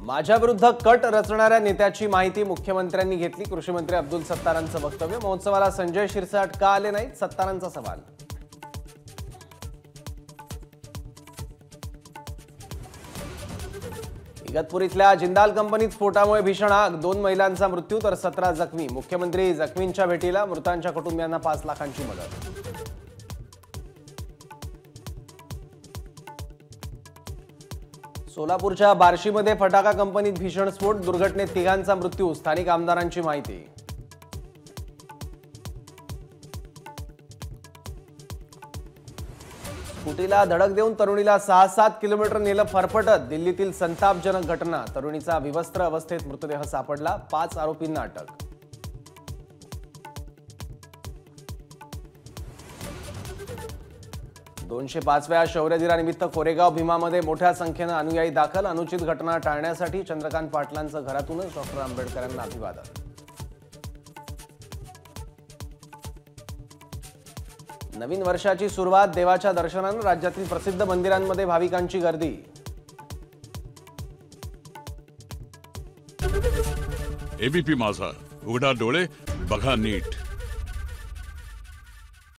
माझ्या विरुद्ध कट रचणाऱ्या नेत्याची माहिती मुख्यमंत्र्यांनी घेतली। कृषी मंत्री अब्दुल सत्तारांचं वक्तव्य। महोत्सवाला संजय शिरसाट का आले नाहीत, सत्तारांचा सवाल। इगतपुरीतल्या जिंदाल कंपनीत स्फोटामुळे भीषण आग, 2 महिलांचा मृत्यू तर 17 जखमी। मुख्यमंत्री जखमींच्या भेटीला, मृतांच्या कुटुंबियांना 5 लाखांची मदत। सोलापूरच्या बार्शीमध्ये फटाका कंपनीत भीषण स्फोट, दुर्घटनेत 3घांचा मृत्यू। स्थानिक आमदारांची माहिती। स्कूटीला धडक देऊन तरुणीला 6-7 किलोमीटर नेलं फरफटत। दिल्लीतील संतापजनक घटना, तरुणीचा विवस्त्र अवस्थेत मृतदेह सापडला। 5 आरोपींना अटक। ...205व्या शौर्य दिनानिमित्त कोरेगाव भीमामध्ये मोठ्या संख्येनं अनुयायी दाखल। अनुचित घटना टाळण्यासाठी चंद्रकांत पाटलांचं घरातूनच डॉक्टर आंबेडकरांना अभिवादन। नवीन वर्षाची सुरुवात देवाच्या दर्शनानं, राज्यातील प्रसिद्ध मंदिरांमध्ये भाविकांची गर्दी। एबीपी माझा, उघडा डोळे बघा नीट।